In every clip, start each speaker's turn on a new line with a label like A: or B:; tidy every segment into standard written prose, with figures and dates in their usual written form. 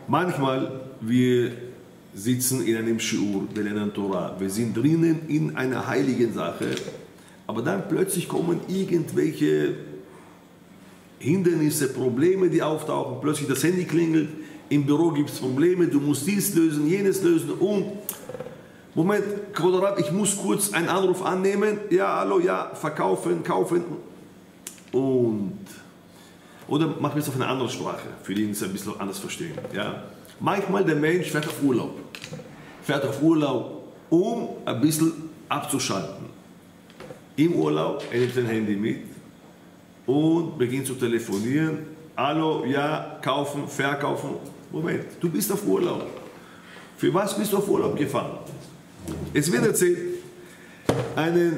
A: Manchmal, wir sitzen in einem Shiur, wir lernen Torah, wir sind drinnen in einer heiligen Sache, aber dann plötzlich kommen irgendwelche Hindernisse, Probleme, die auftauchen, plötzlich das Handy klingelt, im Büro gibt es Probleme, du musst dies lösen, jenes lösen und Moment, ich muss kurz einen Anruf annehmen, ja, hallo, ja, verkaufen, kaufen und oder machen wir es auf eine andere Sprache, für die es ein bisschen anders verstehen. Ja. Manchmal der Mensch fährt auf Urlaub, um ein bisschen abzuschalten. Im Urlaub, er nimmt sein Handy mit und beginnt zu telefonieren. Hallo, ja, kaufen, verkaufen. Moment, du bist auf Urlaub. Für was bist du auf Urlaub gefahren? Es wird erzählt, einen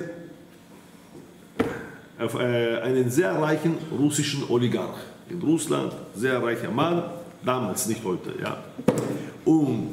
A: sehr reichen russischen Oligarch. In Russland, sehr reicher Mann, damals, nicht heute. Ja. Und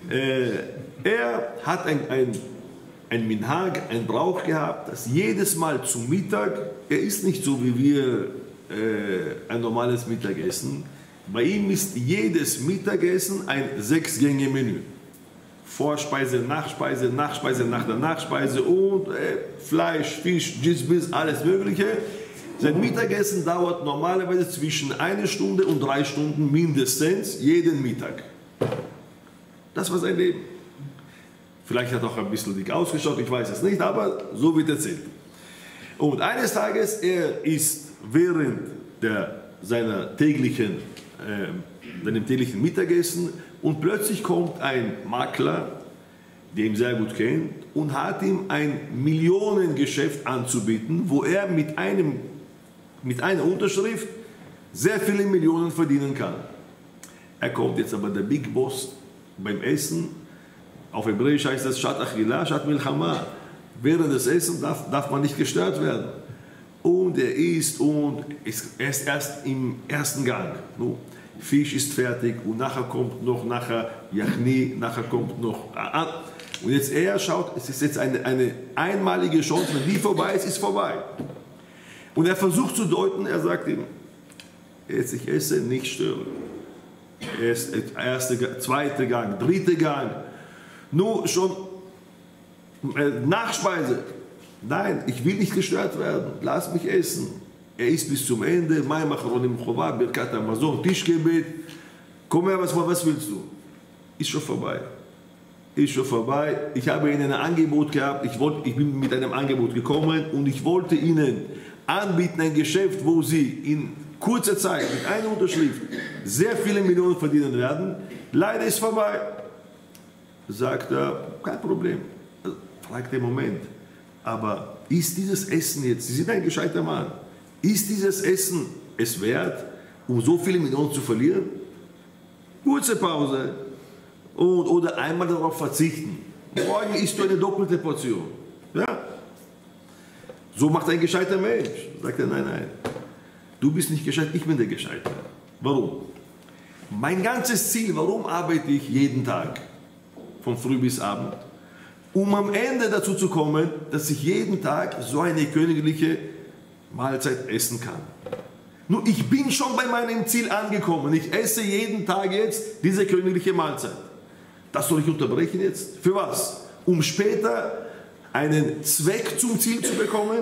A: er hat ein Minhag, ein Brauch gehabt, dass jedes Mal zum Mittag, er isst nicht so wie wir ein normales Mittagessen, bei ihm ist jedes Mittagessen ein 6-Gänge-Menü. Vorspeise, Nachspeise, Nachspeise nach der Nachspeise und Fleisch, Fisch, Gisbiss, alles Mögliche. Sein Mittagessen dauert normalerweise zwischen 1 Stunde und 3 Stunden mindestens jeden Mittag. Das war sein Leben. Vielleicht hat er auch ein bisschen dick ausgeschaut, ich weiß es nicht, aber so wird erzählt. Und eines Tages, er ist während seinem täglichen Mittagessen und plötzlich kommt ein Makler, der ihn sehr gut kennt, und hat ihm ein Millionengeschäft anzubieten, wo er mit einer Unterschrift sehr viele Millionen verdienen kann. Er kommt jetzt aber der Big Boss beim Essen. Auf Hebräisch heißt das Shat Achila, Shat Milchama. Während des Essens darf man nicht gestört werden. Und er isst und er ist erst im ersten Gang. Fisch ist fertig und nachher kommt noch Yachni, nachher kommt noch und jetzt er schaut, es ist jetzt eine einmalige Chance, wenn die vorbei ist, ist vorbei. Und er versucht zu deuten, er sagt ihm, jetzt ich esse, nicht stören. Erster, zweiter Gang, dritter Gang, nur schon Nachspeise. Nein, ich will nicht gestört werden, lass mich essen. Er isst bis zum Ende, Mai Macharonim Chova, Birkat Hamazon, Tischgebet. Komm her, was willst du? Ist schon vorbei. Ist schon vorbei. Ich habe Ihnen ein Angebot gehabt, ich bin mit einem Angebot gekommen und ich wollte Ihnen anbieten ein Geschäft, wo Sie in kurzer Zeit mit einer Unterschrift sehr viele Millionen verdienen werden. Leider ist vorbei. Sagt er, kein Problem. Fragt er, Moment, aber ist dieses Essen jetzt, Sie sind ein gescheiter Mann, ist dieses Essen es wert, um so viele Millionen zu verlieren? Kurze Pause oder einmal darauf verzichten. Morgen isst du eine doppelte Portion. Ja? So macht ein gescheiter Mensch. Sagt er, nein, du bist nicht gescheit, ich bin der Gescheite. Warum? Mein ganzes Ziel, warum arbeite ich jeden Tag, von früh bis abend? Um am Ende dazu zu kommen, dass ich jeden Tag so eine königliche Mahlzeit essen kann. Nur ich bin schon bei meinem Ziel angekommen. Ich esse jeden Tag jetzt diese königliche Mahlzeit. Das soll ich unterbrechen jetzt? Für was? Um später einen Zweck zum Ziel zu bekommen?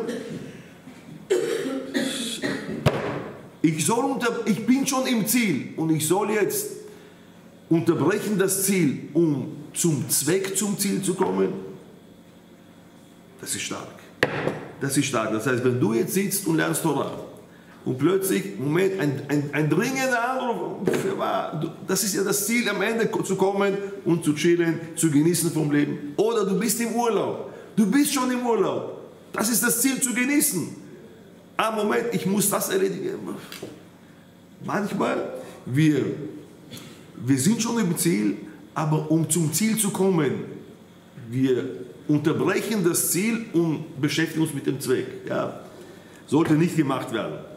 A: Ich bin schon im Ziel und ich soll jetzt unterbrechen das Ziel, um zum Zweck zum Ziel zu kommen? Das ist stark. Das ist stark. Das heißt, wenn du jetzt sitzt und lernst Torah und plötzlich, Moment, ein dringender Anruf, das ist ja das Ziel, am Ende zu kommen und zu chillen, zu genießen vom Leben. Oder du bist im Urlaub. Du bist schon im Urlaub. Das ist das Ziel, zu genießen. Moment, ich muss das erledigen. Manchmal, wir sind schon im Ziel, aber um zum Ziel zu kommen, wir unterbrechen das Ziel und beschäftigen uns mit dem Zweck. Ja, sollte nicht gemacht werden.